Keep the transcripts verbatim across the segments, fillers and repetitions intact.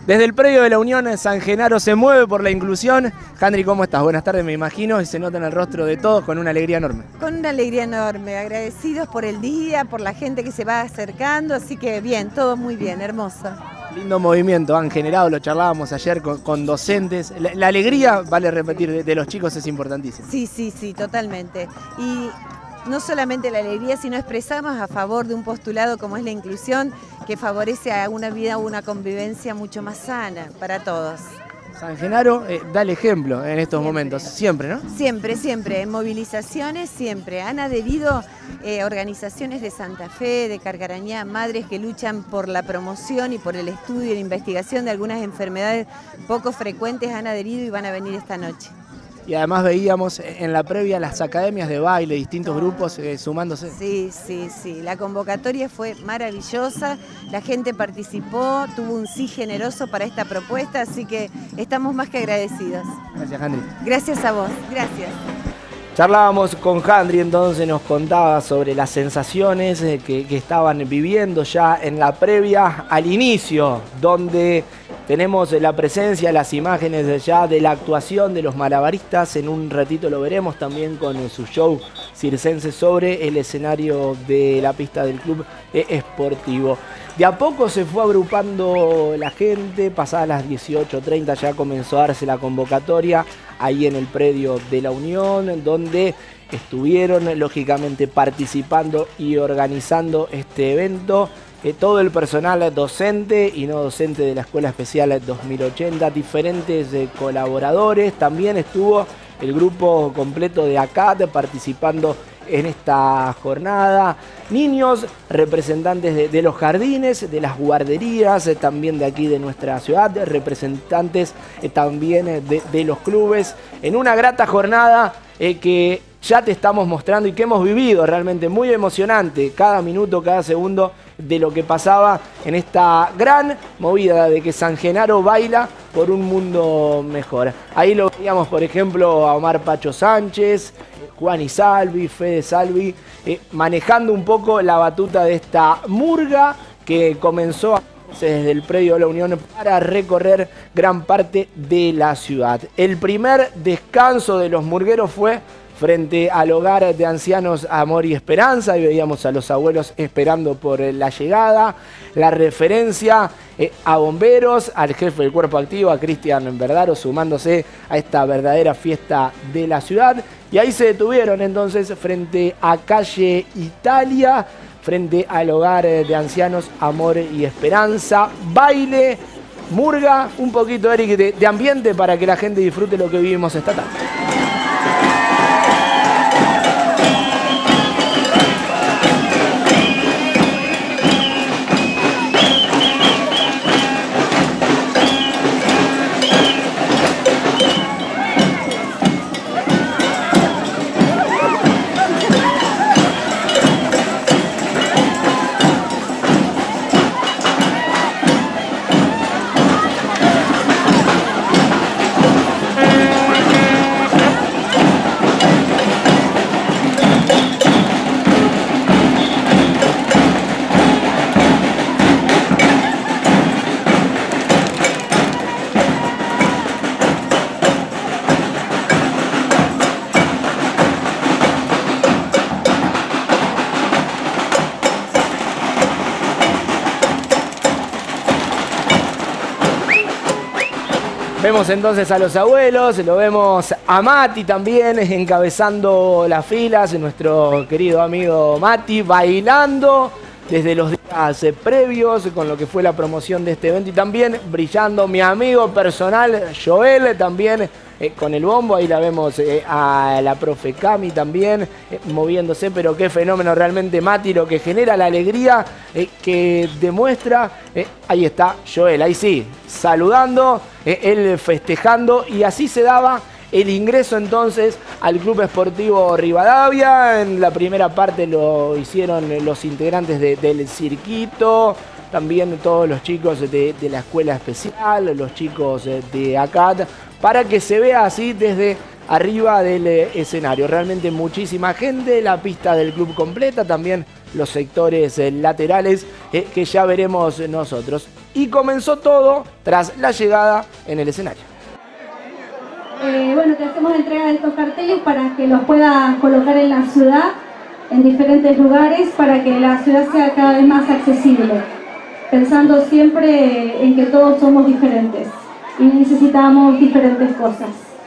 Desde el predio de la Unión, San Genaro se mueve por la inclusión. Jandri, ¿cómo estás? Buenas tardes, me imagino, y se nota en el rostro de todos con una alegría enorme. Con una alegría enorme, agradecidos por el día, por la gente que se va acercando, así que bien, todo muy bien, hermoso. Lindo movimiento han generado, lo charlábamos ayer con, con docentes. La, la alegría, vale repetir, de, de los chicos es importantísima. Sí, sí, sí, totalmente. Y no solamente la alegría, sino expresamos a favor de un postulado como es la inclusión, que favorece a una vida o una convivencia mucho más sana para todos. San Genaro eh, da el ejemplo en estos Siempre. momentos, siempre, ¿no? Siempre, siempre, en movilizaciones siempre. Han adherido eh, organizaciones de Santa Fe, de Carcarañá, madres que luchan por la promoción y por el estudio y la investigación de algunas enfermedades poco frecuentes, han adherido y van a venir esta noche. Y además veíamos en la previa las academias de baile, distintos grupos eh, sumándose. Sí, sí, sí. La convocatoria fue maravillosa, la gente participó, tuvo un sí generoso para esta propuesta, así que estamos más que agradecidos. Gracias, Jandri. Gracias a vos, gracias. Charlábamos con Jandri, entonces nos contaba sobre las sensaciones que, que estaban viviendo ya en la previa al inicio, donde tenemos la presencia, las imágenes ya de la actuación de los malabaristas. En un ratito lo veremos también con su show circense sobre el escenario de la pista del club esportivo. De a poco se fue agrupando la gente, pasadas las dieciocho treinta ya comenzó a darse la convocatoria ahí en el predio de la Unión, donde estuvieron lógicamente participando y organizando este evento. Eh, todo el personal docente y no docente de la Escuela Especial dos mil ochenta, diferentes eh, colaboradores. También estuvo el grupo completo de A C A T participando en esta jornada. Niños, representantes de, de los jardines, de las guarderías, eh, también de aquí de nuestra ciudad, representantes eh, también eh, de, de los clubes, en una grata jornada eh, que ya te estamos mostrando y que hemos vivido realmente muy emocionante cada minuto, cada segundo de lo que pasaba en esta gran movida de que San Genaro baila por un mundo mejor. Ahí lo veíamos, por ejemplo, a Omar Pacho Sánchez, Juan y Salvi, Fede Salvi, eh, manejando un poco la batuta de esta murga que comenzó desde el predio de la Unión para recorrer gran parte de la ciudad. El primer descanso de los murgueros fue frente al hogar de ancianos Amor y Esperanza, y veíamos a los abuelos esperando por la llegada. La referencia eh, a bomberos, al jefe del cuerpo activo, a Cristian Verdaro, sumándose a esta verdadera fiesta de la ciudad. Y ahí se detuvieron entonces frente a calle Italia, frente al hogar de ancianos Amor y Esperanza. Baile, murga, un poquito, Eric, de, de ambiente para que la gente disfrute lo que vivimos esta tarde. Vemos entonces a los abuelos, lo vemos a Mati también encabezando las filas, nuestro querido amigo Mati bailando desde los días previos con lo que fue la promoción de este evento, y también brillando mi amigo personal Joel también eh, con el bombo. Ahí la vemos eh, a la profe Cami también eh, moviéndose, pero qué fenómeno realmente Mati, lo que genera la alegría eh, que demuestra. Eh, ahí está Joel, ahí sí, saludando, eh, él festejando, y así se daba el ingreso entonces al Club Esportivo Rivadavia. En la primera parte lo hicieron los integrantes de, del circuito, también todos los chicos de, de la escuela especial, los chicos de A C A T, para que se vea así desde arriba del eh, escenario. Realmente muchísima gente, la pista del club completa, también los sectores eh, laterales eh, que ya veremos nosotros. Y comenzó todo tras la llegada en el escenario. Eh, bueno, te hacemos entrega de estos carteles para que los puedas colocar en la ciudad, en diferentes lugares, para que la ciudad sea cada vez más accesible, pensando siempre en que todos somos diferentes y necesitamos diferentes cosas.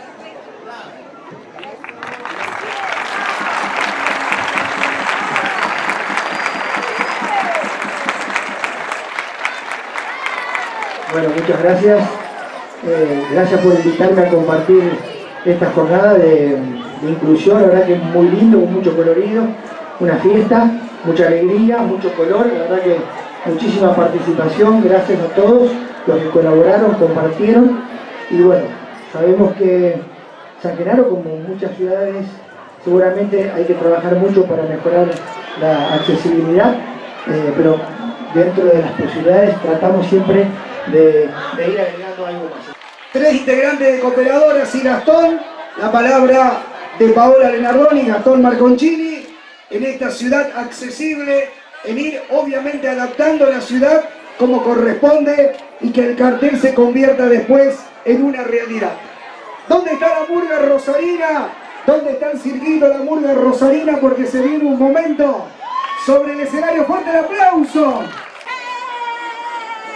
Bueno, muchas gracias. Eh, gracias por invitarme a compartir esta jornada de, de inclusión. La verdad que es muy lindo, con mucho colorido, una fiesta, mucha alegría, mucho color. La verdad que muchísima participación. Gracias a todos los que colaboraron, compartieron. Y bueno, sabemos que San Genaro, como muchas ciudades, seguramente hay que trabajar mucho para mejorar la accesibilidad, eh, pero dentro de las posibilidades tratamos siempre de, de ir agregando algo más. Tres integrantes de Cooperadoras y Gastón, la palabra de Paola Lenardoni y Gastón Marconcini, en esta ciudad accesible, en ir obviamente adaptando la ciudad como corresponde y que el cartel se convierta después en una realidad. ¿Dónde está la murga rosarina? ¿Dónde está el circuito de la murga rosarina? Porque se viene un momento sobre el escenario. ¡Fuerte el aplauso!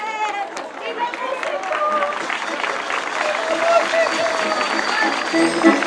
Thank you.